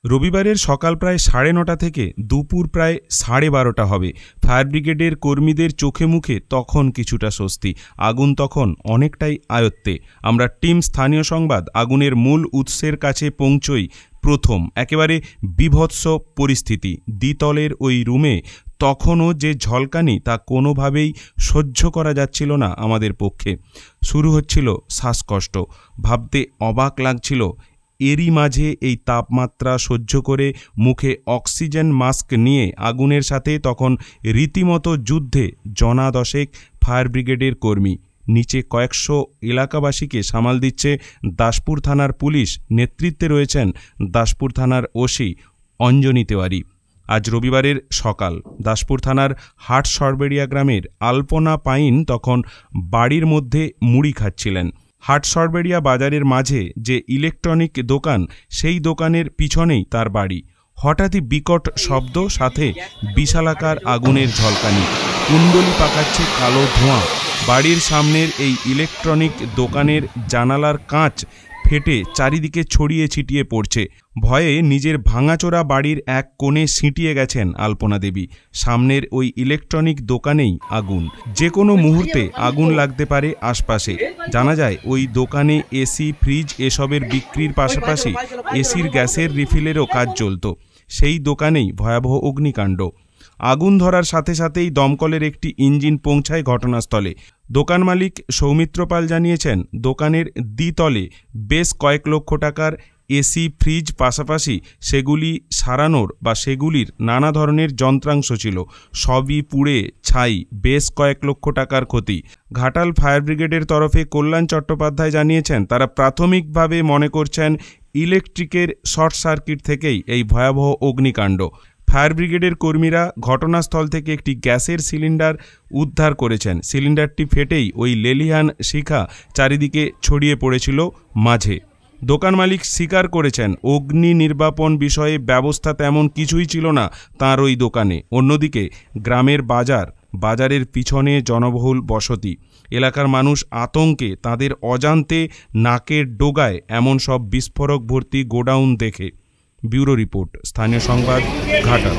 রবিবারের সকাল প্রায় 9:30 থেকে দুপুর প্রায় 12:30 হবে। ফায়ার ব্রিগেডের কর্মীদের চোখে মুখে তখন কিছুটা স্বস্তি, আগুন তখন অনেকটাই আয়ত্তে। আমরা টিম স্থানীয় সংবাদ আগুনের মূল উৎসের কাছে পৌঁছই প্রথম। একেবারে বীভৎস পরিস্থিতি। দ্বিতলের ওই রুমে তখনও যে ঝলকানি তা কোনোভাবেই সহ্য করা যাচ্ছিল না আমাদের পক্ষে। শুরু হচ্ছিল শ্বাসকষ্ট, ভাবতে অবাক লাগছিল এরই মাঝে এই তাপমাত্রা সহ্য করে মুখে অক্সিজেন মাস্ক নিয়ে আগুনের সাথে তখন রীতিমতো যুদ্ধে জনা দশেক ফায়ার ব্রিগেডের কর্মী। নিচে কয়েকশো এলাকাবাসীকে সামাল দিচ্ছে দাসপুর থানার পুলিশ, নেতৃত্বে রয়েছেন দাসপুর থানার ওসি অঞ্জনী তেওয়ারি। আজ রবিবারের সকাল দাসপুর থানার হাট সরবেড়িয়া গ্রামের আলপনা পাইন তখন বাড়ির মধ্যে মুড়ি খাচ্ছিলেন। হাট সরবেড়িয়া বাজারের মাঝে যে ইলেকট্রনিক দোকান, সেই দোকানের পিছনেই তার বাড়ি। হঠাৎই বিকট শব্দ, সাথে বিশালাকার আগুনের ঝলকানি, কুণ্ডলি পাকাচ্ছে কালো ধোঁয়া। বাড়ির সামনের এই ইলেকট্রনিক দোকানের জানালার কাঁচ ফেটে চারিদিকে ছড়িয়ে ছিটিয়ে পড়ছে। ভয়ে নিজের ভাঙাচোরা বাড়ির এক কোণে সিঁটিয়ে গেছেন আলপনা দেবী। সামনের ওই ইলেকট্রনিক দোকানেই আগুন, যে কোনো মুহূর্তে আগুন লাগতে পারে আশপাশে। জানা যায় ওই দোকানে এসি, ফ্রিজ এসবের বিক্রির পাশাপাশি এসির গ্যাসের রিফিলেরও কাজ চলত। সেই দোকানেই ভয়াবহ অগ্নিকাণ্ড। আগুন ধরার সাথে সাথেই দমকলের একটি ইঞ্জিন পৌঁছায় ঘটনাস্থলে। দোকান মালিক সৌমিত্র পাল জানিয়েছেন, দোকানের দ্বিতলে বেশ কয়েক লক্ষ টাকার এসি, ফ্রিজ, পাশাপাশি সেগুলি সারানোর বা সেগুলির নানা ধরনের যন্ত্রাংশ ছিল। সবই পুড়ে ছাই, বেশ কয়েক লক্ষ টাকার ক্ষতি। ঘাটাল ফায়ার ব্রিগেডের তরফে কল্যাণ চট্টোপাধ্যায় জানিয়েছেন, তারা প্রাথমিকভাবে মনে করছেন ইলেকট্রিকের শর্ট সার্কিট থেকেই এই ভয়াবহ অগ্নিকাণ্ড। ফায়ার ব্রিগেডের কর্মীরা ঘটনাস্থল থেকে একটি গ্যাসের সিলিন্ডার উদ্ধার করেছেন। সিলিন্ডারটি ফেটেই ওই লেলিহান শিখা চারিদিকে ছড়িয়ে পড়েছিল মাঝে। দোকান মালিক স্বীকার করেছেন, অগ্নি নির্বাপন বিষয়ে ব্যবস্থা তেমন কিছুই ছিল না তাঁর ওই দোকানে। অন্যদিকে গ্রামের বাজারের পিছনে জনবহুল বসতি। এলাকার মানুষ আতঙ্কে, তাদের অজান্তে নাকের ডোগায় এমন সব বিস্ফোরক ভর্তি গোডাউন দেখে। ব্যুরো রিপোর্ট, স্থানীয় সংবাদ, ঘাটাল।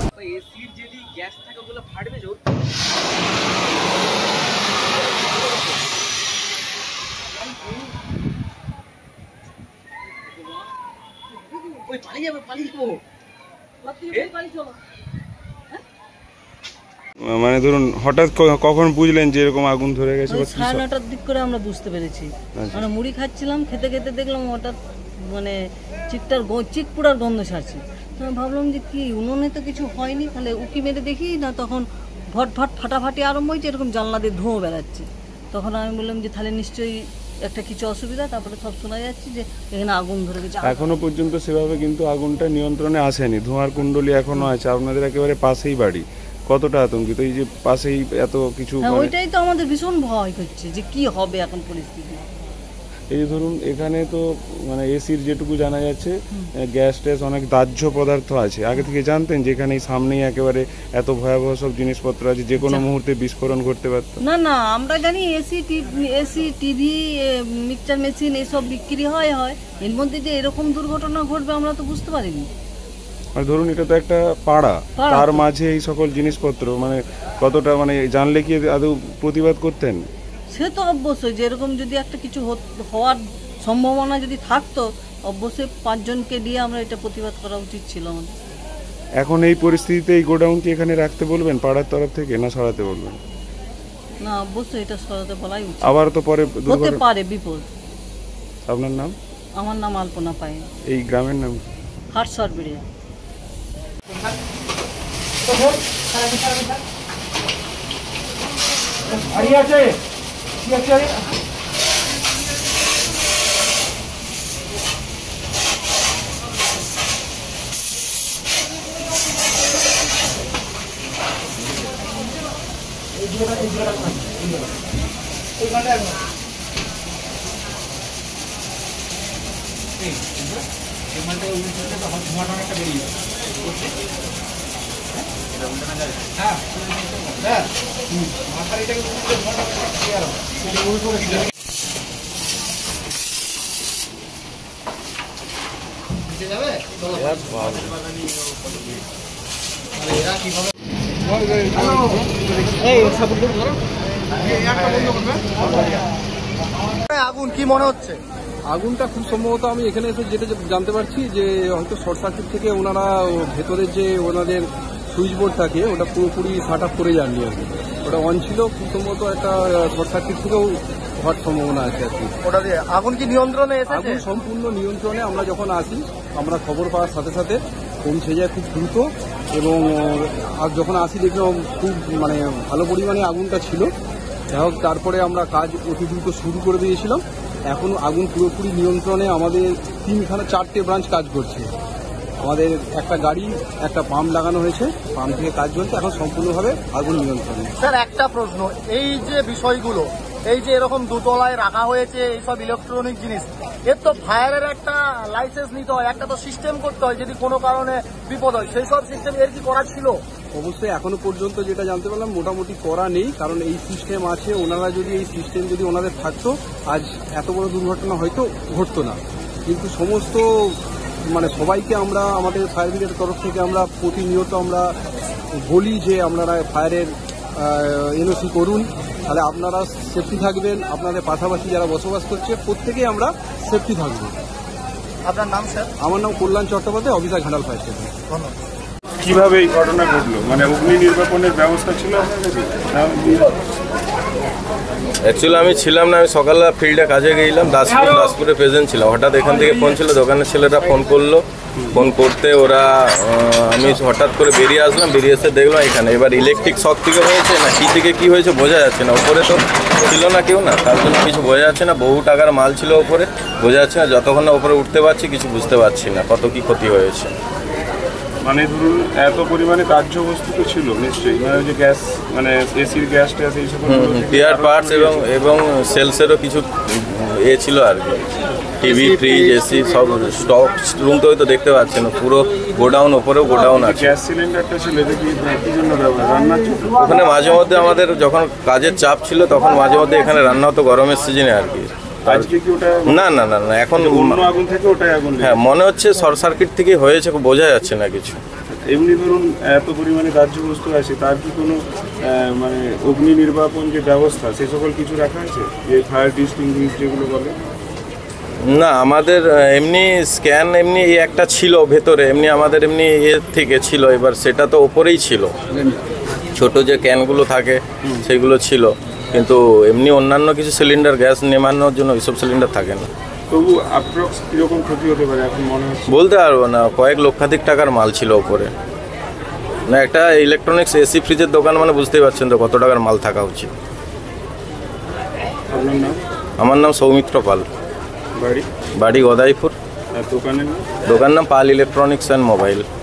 মানে ধরুন হঠাৎ কখন বুঝলেন যে এরকম আগুন ধরে গেছে? 9:30 দিক করে আমরা বুঝতে পেরেছি। মানে মুড়ি খাচ্ছিলাম, খেতে খেতে দেখলাম হঠাৎ মানে চিক পোড়ার গন্ধ ছাড়ছে। আমি ভাবলাম যে কি উনুনে তো কিছু হয়নি, তাহলে উকি মেরে দেখি না, তখন ভট ভট ফাটাফাটি আরম্ভ হয়েছে, এরকম জানলা দিয়ে ধোঁয়া বেড়াচ্ছে। তখন আমি বললাম যে তাহলে নিশ্চয়ই একটা কিছু অসুবিধা। তারপরে সব শোনা যাচ্ছে যে এখানে আগুন ধরে গেছে। এখনো পর্যন্ত সেভাবে কিন্তু আগুনটা নিয়ন্ত্রণে আসেনি, ধোঁয়ার কুণ্ডলি এখনো আছে। আপনাদের একেবারে পাশেই বাড়ি, কতটা আতঙ্কিত এই যে পাশেই এত কিছু? ওইটাই তো আমাদের ভীষণ ভয় করছে যে কি হবে এখন পরিস্থিতি। এই যে ধরুন এখানে তো মানে এসির যেটুকু জানা যাচ্ছে গ্যাস ট্যাস অনেক দাহ্য পদার্থ আছে। আগে থেকে জানতেন যে এখানে সামনেই একেবারে এত ভয়াবহ সব জিনিসপত্র আছে, যে কোনো মুহূর্তে বিস্ফোরণ ঘটতে পারত? না, আমরা জানি এসি, টিভি, মিক্সচার মেশিন এসব বিক্রি হয়। এর মধ্যে যে এরকম দুর্ঘটনা ঘটবে আমরা তো বুঝতে পারিনি। মানে ধরুন এটা তো একটা পাড়া, তার মাঝে এই সকল জিনিসপত্র, মানে কতটা মানে জানলে কি আদৌ প্রতিবাদ করতেন? সে তো অবশ্যই, যে এরকম যদি একটা কিছু হওয়ার সম্ভাবনা যদি থাকতো, অবশ্যই 5 জনকে দিয়ে আমরা এটা প্রতিবাদ করা উচিত ছিল আমাদের। এখন এই পরিস্থিতিতে এই গোডাউনটি এখানে রাখতে বলবেন পাড়ার তরফ থেকে, না সরাতে বলবেন? না, অবশ্যই এটা সরাতে বলাই উচিত। আবার তো পরে হতে পারে বিপদ। আপনার নাম? আমার নাম আলপনা পাইন। এই গ্রামের নাম? হাট সরবেড়িয়া। আগুন কি মনে হচ্ছে? আগুনটা খুব সম্ভবত আমি এখানে এসে যেটা জানতে পারছি যে হয়তো শর্ট সার্কিট থেকে ওনারা ভেতরের যে ওনাদের সুইচ বোর্ড থাকে ওটা পুরোপুরি শাট আপ করে যাননি আর কি, ওটা অন ছিল, খুব সম্ভবত একটা শর্ট সার্কিট থেকেও হওয়ার সম্ভাবনা আছে আর কি। ওটা দিয়ে আগুন কি নিয়ন্ত্রণে এসেছে? আগুন সম্পূর্ণ নিয়ন্ত্রণে। আমরা যখন আসি আমরা খবর পাওয়ার সাথে সাথে পৌঁছে যায় খুব দ্রুত, এবং আর যখন আসি দেখলাম খুব মানে ভালো পরিমাণে আগুনটা ছিল। যাই হোক, তারপরে আমরা কাজ অতি দ্রুত শুরু করে দিয়েছিলাম। এখন আগুন পুরোপুরি নিয়ন্ত্রণে। আমাদের তিনখানে 4টে ব্রাঞ্চ কাজ করছে। আমাদের একটা গাড়ি, একটা পাম্প লাগানো হয়েছে, পাম্প থেকে কাজ চলছে, এখন সম্পূর্ণভাবে আগুন নিয়ন্ত্রণে। স্যার একটা প্রশ্ন, এই যে বিষয়গুলো, এই যে এরকম দুতলায় রাখা হয়েছে এইসব ইলেকট্রনিক জিনিস, এর তো ফায়ারের একটা লাইসেন্স নিতে হয়, একটা তো সিস্টেম করতে হয় যদি কোনো কারণে বিপদ হয়, সেই সব সিস্টেম এর কি করা ছিল? অবশ্যই এখনো পর্যন্ত যেটা জানতে পারলাম মোটামুটি করা নেই, কারণ এই সিস্টেম আছে। ওনারা যদি এই সিস্টেম যদি ওনাদের থাকতো আজ এত বড় দুর্ঘটনা হয়তো ঘটতো না। কিন্তু সমস্ত মানে সবাইকে আমরা আমাদের ফায়ার ব্রিগেডের তরফ থেকে আমরা প্রতিনিয়ত আমরা বলি যে আপনারা ফায়ারের এনওসি করুন, তাহলে আপনারা সেফটি থাকবেন, আপনাদের পাশাপাশি যারা বসবাস করছে প্রত্যেকেই আমরা সেফটি থাকবো। আপনার নাম স্যার? আমার নাম Kalyan Chattopadhyay, officer Ghatal fire station. ধন্যবাদ। কিভাবে এই ঘটনা ঘটলো, মানে অগ্নি নির্বাপনের ব্যবস্থা ছিল? অ্যাকচুয়ালি আমি ছিলাম না, আমি সকালে ফিল্ডে কাজে গেছিলাম, দাসপুরে প্রেজেন্ট ছিলাম। হঠাৎ এখান থেকে ফোন ছিল, দোকানের ছেলেরা ফোন করলো, ফোন করতে ওরা আমি হঠাৎ করে বেরিয়ে আসলাম, বেরিয়ে এসে দেখলাম এখানে। এবার ইলেকট্রিক শক থেকে হয়েছে না কি থেকে কি হয়েছে বোঝা যাচ্ছে না, উপরে তো ছিল না কেউ না, তার জন্য কিছু বোঝা যাচ্ছে না। বহু টাকার মাল ছিল ওপরে, বোঝা যাচ্ছে না। যতক্ষণ না উপরে উঠতে পারছি কিছু বুঝতে পারছি না কত কি ক্ষতি হয়েছে। মানে ধরুন এত পরিমাণে দাহ্য বস্তু তো ছিল নিশ্চয়ই, মানে ওই যে গ্যাস, মানে এসির গ্যাস ট্যাস এই সকল টিয়ার পার্টস এবং সেলসেরও কিছু এ ছিল আর কি, টিভি, ফ্রিজ, এসি সব স্টক রুম তো হয়তো দেখতে পাচ্ছেন, পুরো গোডাউন, ওপরেও গোডাউন আছে। গ্যাস সিলিন্ডারটা ছিল এটা কি জন্য ব্যবহার, রান্নার জন্য? ওখানে মাঝে মধ্যে আমাদের যখন কাজের চাপ ছিল তখন মাঝে মধ্যে এখানে রান্না হতো গরমের সিজনে আর কি। আজকে কি ওটা না না না না এখন অন্য আগুন থেকে ওটাই আগুন? হ্যাঁ মনে হচ্ছে শর্ট সার্কিট থেকে হয়েছে, বোঝা যাচ্ছে না কিছু। এমনি ধরুন এত পরিমাণে দাহ্য বস্তু আছে, তার কি কোনো মানে অগ্নি নির্বাপন যে ব্যবস্থা সে সকল কিছু রাখা আছে, যে ফায়ার ডিস্টিংগুইশ যেগুলো বলে? না আমাদের এমনি স্ক্যান এমনি একটা ছিল ভেতরে, এমনি আমাদের এমনি এর থেকে ছিল, এবার সেটা তো ওপরেই ছিল, ছোট যে ক্যানগুলো থাকে সেগুলো ছিল, কিন্তু এমনি অন্যান্য কিছু সিলিন্ডার গ্যাস নেমানোর জন্য ওইসব সিলিন্ডার থাকে না। তবু অ্যাপ্রক্স কীরকম ক্ষতি হতে পারে এখন মনে হচ্ছে? বলতে পারবো না, কয়েক লক্ষাধিক টাকার মাল ছিল ওপরে। না একটা ইলেকট্রনিক্স এসি ফ্রিজের দোকান মানে বুঝতেই পারছেন তো কত টাকার মাল থাকা উচিত। আপনার নাম? আমার নাম সৌমিত্র পাল, বাড়ি? বাড়ি গদাইপুর। আর দোকানের নাম? দোকান নাম পাল ইলেকট্রনিক্স অ্যান্ড মোবাইল।